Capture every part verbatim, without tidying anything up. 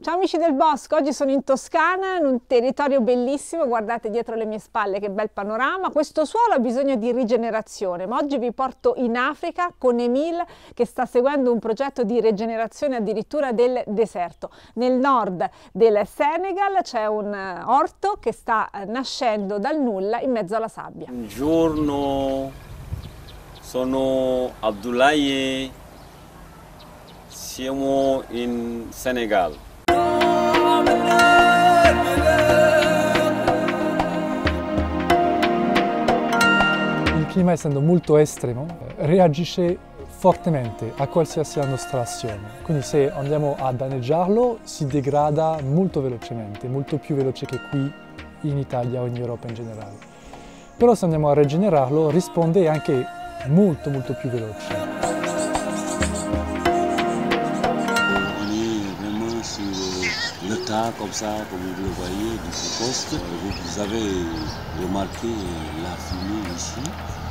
Ciao amici del bosco, oggi sono in Toscana, in un territorio bellissimo, guardate dietro le mie spalle che bel panorama. Questo suolo ha bisogno di rigenerazione, ma oggi vi porto in Africa con Emile che sta seguendo un progetto di rigenerazione addirittura del deserto. Nel nord del Senegal c'è un orto che sta nascendo dal nulla in mezzo alla sabbia. Buongiorno, sono Abdoulaye, siamo in Senegal. Il clima, essendo molto estremo, reagisce fortemente a qualsiasi nostra azione. Quindi se andiamo a danneggiarlo si degrada molto velocemente, molto più veloce che qui in Italia o in Europa in generale. Però se andiamo a rigenerarlo risponde anche molto molto più veloce. Le tas comme ça, comme vous le voyez, du compost. Vous avez remarqué la fumée ici,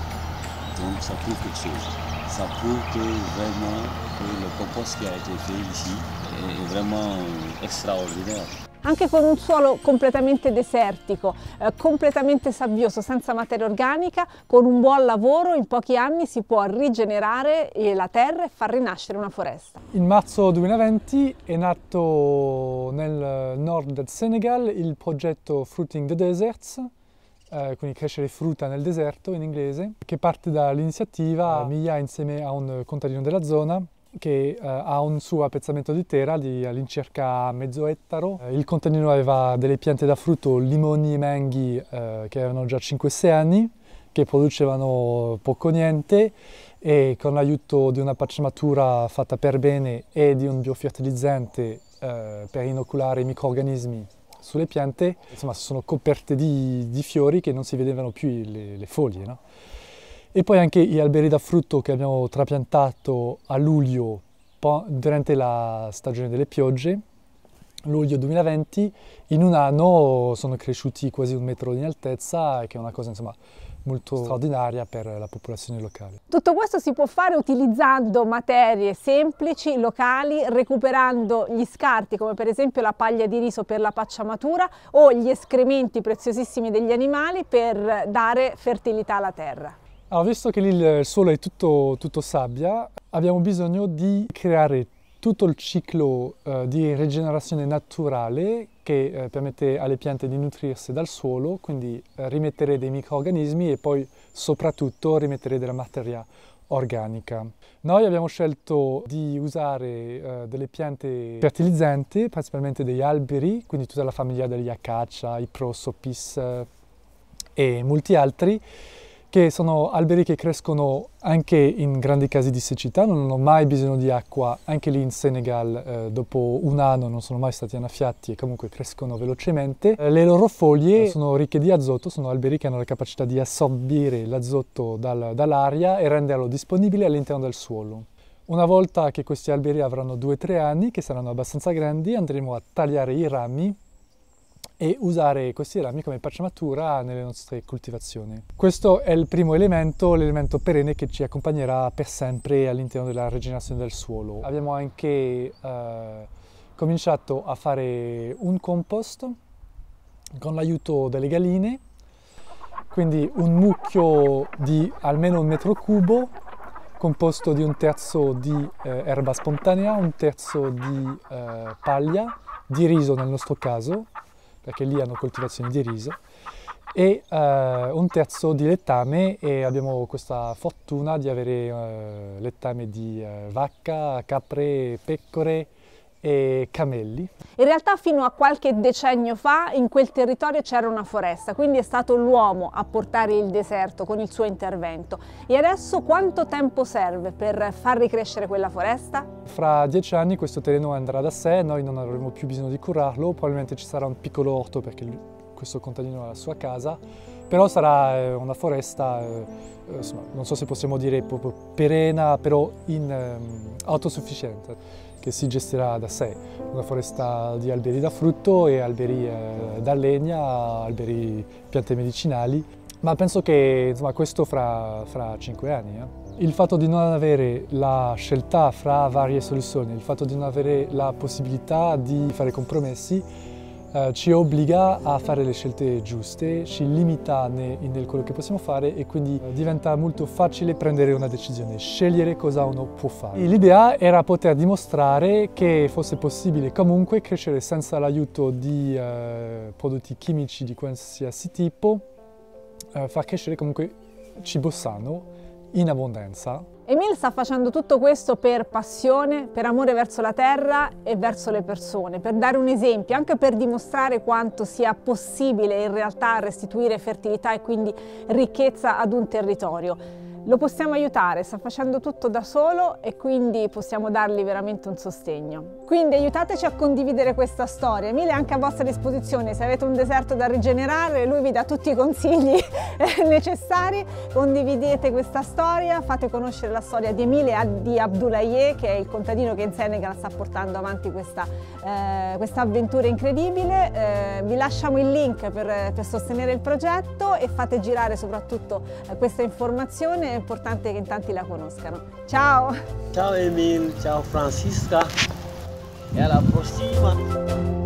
donc ça prouve quelque chose. Ça prouve que vraiment que le compost qui a été fait ici est vraiment extraordinaire. Anche con un suolo completamente desertico, eh, completamente sabbioso, senza materia organica, con un buon lavoro in pochi anni si può rigenerare la terra e far rinascere una foresta. In marzo duemilaventi è nato nel nord del Senegal il progetto Fruiting the Deserts, eh, quindi crescere frutta nel deserto in inglese, che parte dall'iniziativa mia insieme a un contadino della zona che uh, ha un suo appezzamento di terra di all'incirca mezzo ettaro. Uh, il contadino aveva delle piante da frutto, limoni e manghi, uh, che avevano già cinque sei anni, che producevano poco o niente, e con l'aiuto di una pacciamatura fatta per bene e di un biofertilizzante uh, per inoculare i microrganismi sulle piante, insomma sono coperte di, di fiori che non si vedevano più le, le foglie, no? E poi anche gli alberi da frutto che abbiamo trapiantato a luglio durante la stagione delle piogge, luglio duemilaventi, in un anno sono cresciuti quasi un metro in altezza, che è una cosa insomma molto straordinaria per la popolazione locale. Tutto questo si può fare utilizzando materie semplici, locali, recuperando gli scarti come per esempio la paglia di riso per la pacciamatura o gli escrementi preziosissimi degli animali per dare fertilità alla terra. Allora, visto che lì il suolo è tutto, tutto sabbia, abbiamo bisogno di creare tutto il ciclo eh, di rigenerazione naturale che eh, permette alle piante di nutrirsi dal suolo, quindi eh, rimettere dei microrganismi e poi soprattutto rimettere della materia organica. Noi abbiamo scelto di usare eh, delle piante fertilizzanti, principalmente degli alberi, quindi tutta la famiglia degli Acacia, i Prosopis eh, e molti altri, che sono alberi che crescono anche in grandi casi di siccità, non hanno mai bisogno di acqua, anche lì in Senegal eh, dopo un anno non sono mai stati annaffiati e comunque crescono velocemente. Eh, le loro foglie sono ricche di azoto, sono alberi che hanno la capacità di assorbire l'azoto dal, dall'aria e renderlo disponibile all'interno del suolo. Una volta che questi alberi avranno due tre anni, che saranno abbastanza grandi, andremo a tagliare i rami e usare questi rami come pacciamatura nelle nostre coltivazioni. Questo è il primo elemento, l'elemento perenne che ci accompagnerà per sempre all'interno della rigenerazione del suolo. Abbiamo anche eh, cominciato a fare un compost con l'aiuto delle galline, quindi un mucchio di almeno un metro cubo composto di un terzo di eh, erba spontanea, un terzo di eh, paglia, di riso nel nostro caso, perché lì hanno coltivazioni di riso, e uh, un terzo di lettame, e abbiamo questa fortuna di avere uh, lettame di uh, vacca, capre, pecore e camelli. In realtà fino a qualche decennio fa in quel territorio c'era una foresta, quindi è stato l'uomo a portare il deserto con il suo intervento. E adesso quanto tempo serve per far ricrescere quella foresta? Fra dieci anni questo terreno andrà da sé, noi non avremo più bisogno di curarlo, probabilmente ci sarà un piccolo orto perché questo contadino ha la sua casa, però sarà una foresta, eh, insomma, non so se possiamo dire proprio perenne, però in, eh, autosufficiente, che si gestirà da sé, una foresta di alberi da frutto e alberi eh, da legna, alberi piante medicinali, ma penso che insomma, questo fra, fra cinque anni. Eh. Il fatto di non avere la scelta fra varie soluzioni, il fatto di non avere la possibilità di fare compromessi, eh, ci obbliga a fare le scelte giuste, ci limita nel, nel quello che possiamo fare e quindi eh, diventa molto facile prendere una decisione, scegliere cosa uno può fare. L'idea era poter dimostrare che fosse possibile comunque crescere senza l'aiuto di eh, prodotti chimici di qualsiasi tipo, eh, far crescere comunque cibo sano in abbondanza. Emile sta facendo tutto questo per passione, per amore verso la terra e verso le persone, per dare un esempio, anche per dimostrare quanto sia possibile in realtà restituire fertilità e quindi ricchezza ad un territorio. Lo possiamo aiutare, sta facendo tutto da solo e quindi possiamo dargli veramente un sostegno. Quindi aiutateci a condividere questa storia. Emile è anche a vostra disposizione, se avete un deserto da rigenerare lui vi dà tutti i consigli necessari. Condividete questa storia, fate conoscere la storia di Emile e di Abdoulaye, che è il contadino che in Senegal sta portando avanti questa, eh, questa avventura incredibile. Eh, vi lasciamo il link per, per sostenere il progetto e fate girare soprattutto eh, questa informazione. È importante che in tanti la conoscano. Ciao! Ciao Emile, ciao Francisca e alla prossima!